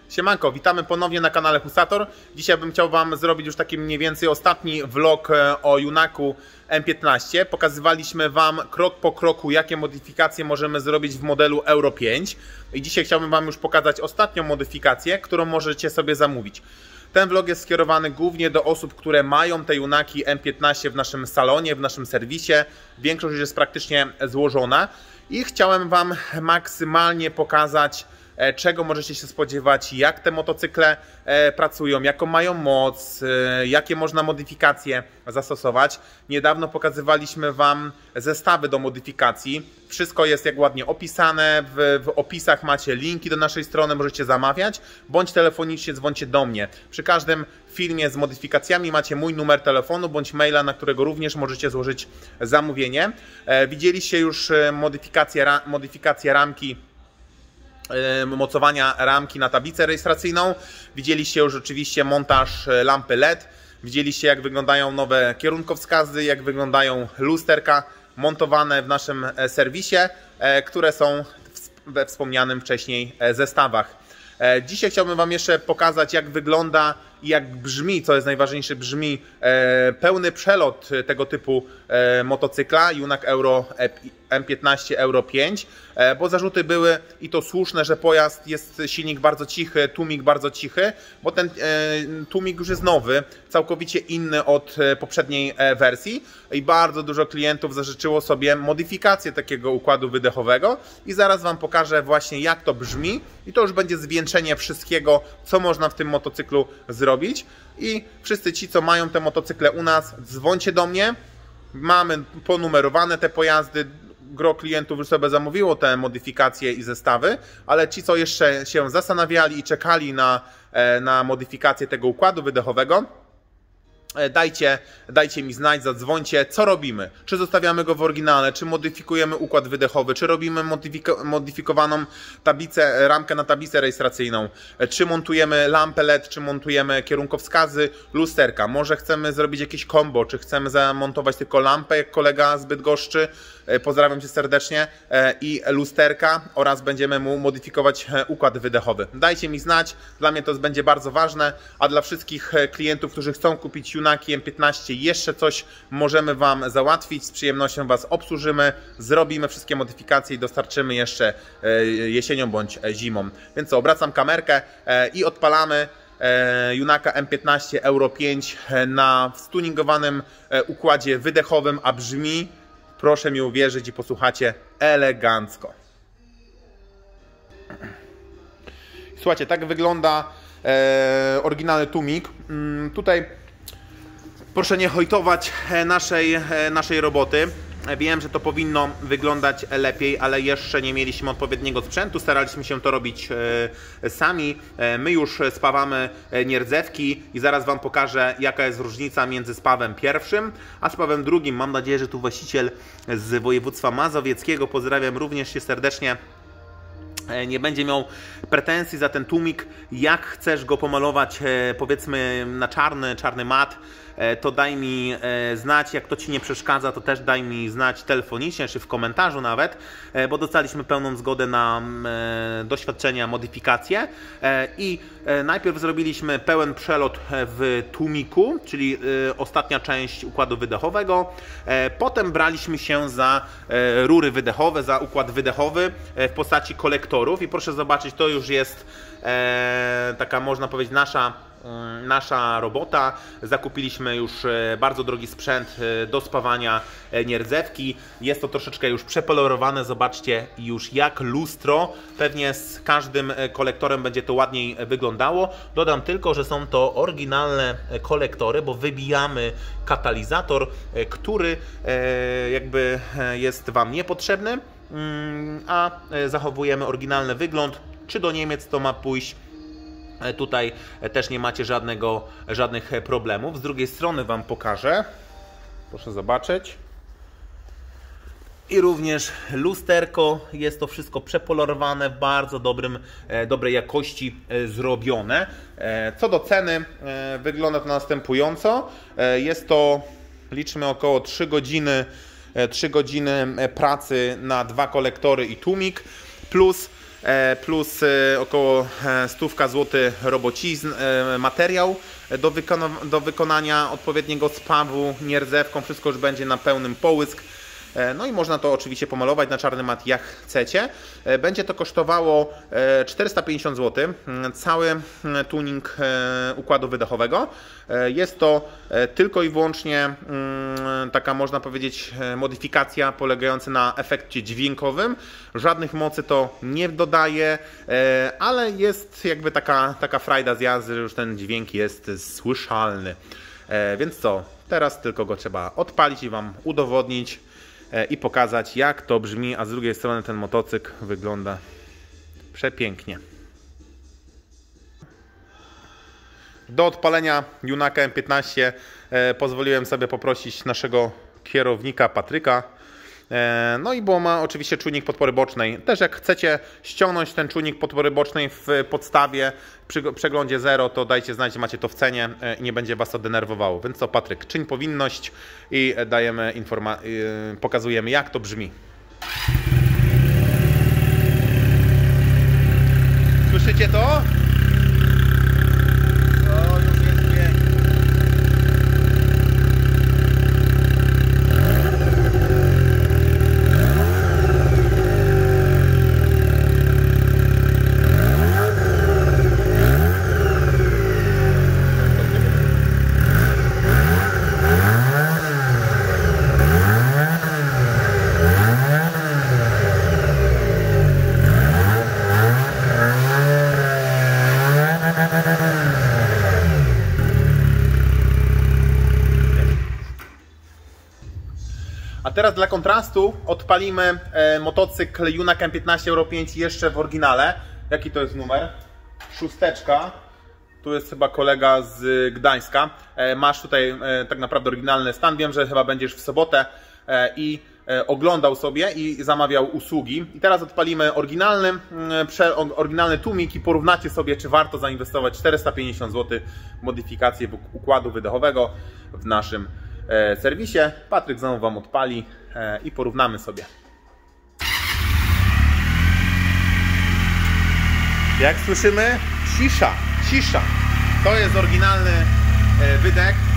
Siemanko, witamy ponownie na kanale Husator. Dzisiaj bym chciał Wam zrobić już taki mniej więcej ostatni vlog o Yunaku M15. Pokazywaliśmy Wam krok po kroku, jakie modyfikacje możemy zrobić w modelu Euro 5. I dzisiaj chciałbym Wam już pokazać ostatnią modyfikację, którą możecie sobie zamówić. Ten vlog jest skierowany głównie do osób, które mają te Yunaki M15 w naszym salonie, w naszym serwisie. Większość już jest praktycznie złożona i chciałem Wam maksymalnie pokazać, czego możecie się spodziewać, jak te motocykle pracują, jaką mają moc, jakie można modyfikacje zastosować. Niedawno pokazywaliśmy Wam zestawy do modyfikacji. Wszystko jest jak ładnie opisane, w opisach macie linki do naszej strony, możecie zamawiać, bądź telefonicznie dzwońcie do mnie. Przy każdym filmie z modyfikacjami macie mój numer telefonu bądź maila, na którego również możecie złożyć zamówienie. Widzieliście już modyfikację ramki, mocowania ramki na tablicę rejestracyjną. Widzieliście już oczywiście montaż lampy LED. Widzieliście, jak wyglądają nowe kierunkowskazy, jak wyglądają lusterka montowane w naszym serwisie, które są we wspomnianym wcześniej zestawach. Dzisiaj chciałbym Wam jeszcze pokazać, jak wygląda i jak brzmi, co jest najważniejsze, brzmi pełny przelot tego typu motocykla Yunak M15 Euro 5, bo zarzuty były, i to słuszne, że pojazd jest silnik bardzo cichy, tłumik bardzo cichy, bo ten tłumik już jest nowy, całkowicie inny od poprzedniej wersji i bardzo dużo klientów zażyczyło sobie modyfikację takiego układu wydechowego i zaraz Wam pokażę właśnie, jak to brzmi, i to już będzie zwieńczenie wszystkiego, co można w tym motocyklu zrobić. I wszyscy ci, co mają te motocykle u nas, dzwońcie do mnie. Mamy ponumerowane te pojazdy. Gro klientów już sobie zamówiło te modyfikacje i zestawy, ale ci, co jeszcze się zastanawiali i czekali na modyfikację tego układu wydechowego, dajcie mi znać, zadzwońcie, co robimy. Czy zostawiamy go w oryginale, czy modyfikujemy układ wydechowy, czy robimy modyfikowaną ramkę na tablicę rejestracyjną, czy montujemy lampę LED, czy montujemy kierunkowskazy, lusterka. Może chcemy zrobić jakieś combo, czy chcemy zamontować tylko lampę, jak kolega z Bydgoszczy, pozdrawiam Cię serdecznie, i lusterka, oraz będziemy mu modyfikować układ wydechowy. Dajcie mi znać, dla mnie to będzie bardzo ważne, a dla wszystkich klientów, którzy chcą kupić Yunaki M15, jeszcze coś możemy Wam załatwić, z przyjemnością Was obsłużymy, zrobimy wszystkie modyfikacje i dostarczymy jeszcze jesienią bądź zimą. Więc co, obracam kamerkę i odpalamy Yunaka M15 Euro 5 na stuningowanym układzie wydechowym, a brzmi, proszę mi uwierzyć i posłuchacie, elegancko. Słuchajcie, tak wygląda oryginalny tłumik. Tutaj proszę nie hojtować naszej roboty. Wiem, że to powinno wyglądać lepiej, ale jeszcze nie mieliśmy odpowiedniego sprzętu. Staraliśmy się to robić sami. My już spawamy nierdzewki i zaraz Wam pokażę, jaka jest różnica między spawem pierwszym a spawem drugim. Mam nadzieję, że tu właściciel z województwa mazowieckiego, pozdrawiam również Cię serdecznie, nie będzie miał pretensji za ten tłumik. Jak chcesz go pomalować, powiedzmy na czarny mat, to daj mi znać. Jak to Ci nie przeszkadza, to też daj mi znać telefonicznie, czy w komentarzu nawet, bo dostaliśmy pełną zgodę na doświadczenia, modyfikacje. I najpierw zrobiliśmy pełen przelot w tłumiku, czyli ostatnia część układu wydechowego. Potem braliśmy się za rury wydechowe, za układ wydechowy w postaci kolektorów i proszę zobaczyć, to już jest taka, można powiedzieć, nasza robota. Zakupiliśmy już bardzo drogi sprzęt do spawania nierdzewki. Jest to troszeczkę już przepolerowane. Zobaczcie już jak lustro. Pewnie z każdym kolektorem będzie to ładniej wyglądało. Dodam tylko, że są to oryginalne kolektory, bo wybijamy katalizator, który jakby jest Wam niepotrzebny, a zachowujemy oryginalny wygląd. Czy do Niemiec to ma pójść, tutaj też nie macie żadnych problemów. Z drugiej strony Wam pokażę. Proszę zobaczyć. I również lusterko. Jest to wszystko przepolerowane, w bardzo dobrej jakości zrobione. Co do ceny, wygląda to następująco. Jest to, liczmy, około 3 godziny pracy na 2 kolektory i tłumik, plus plus około 100 zł robocizn, materiał do wykonania odpowiedniego spawu, nierdzewką, wszystko już będzie na pełnym połysk. No i można to oczywiście pomalować na czarny mat jak chcecie. Będzie to kosztowało 450 zł, cały tuning układu wydechowego. Jest to tylko i wyłącznie taka, można powiedzieć, modyfikacja polegająca na efekcie dźwiękowym. Żadnych mocy to nie dodaje, ale jest jakby taka frajda z jazdy, że już ten dźwięk jest słyszalny. Więc co, teraz tylko go trzeba odpalić i Wam udowodnić i pokazać, jak to brzmi, a z drugiej strony ten motocykl wygląda przepięknie. Do odpalenia Junaka M15 pozwoliłem sobie poprosić naszego kierownika Patryka. No i bo ma oczywiście czujnik podpory bocznej. Też jak chcecie ściągnąć ten czujnik podpory bocznej w podstawie, przy przeglądzie 0, to dajcie znać, macie to w cenie i nie będzie Was to denerwowało. Więc co, Patryk, czyń powinność i dajemy pokazujemy, jak to brzmi. Słyszycie to? A teraz dla kontrastu odpalimy motocykl Junak M15 Euro 5 jeszcze w oryginale. Jaki to jest numer? 6. Tu jest chyba kolega z Gdańska. Masz tutaj tak naprawdę oryginalny stan. Wiem, że chyba będziesz w sobotę i oglądał sobie i zamawiał usługi. I teraz odpalimy oryginalny tłumik i porównacie sobie, czy warto zainwestować 450 zł w modyfikację układu wydechowego w naszym serwisie. Patryk znowu Wam odpali i porównamy sobie. Jak słyszymy, cisza. To jest oryginalny wydech.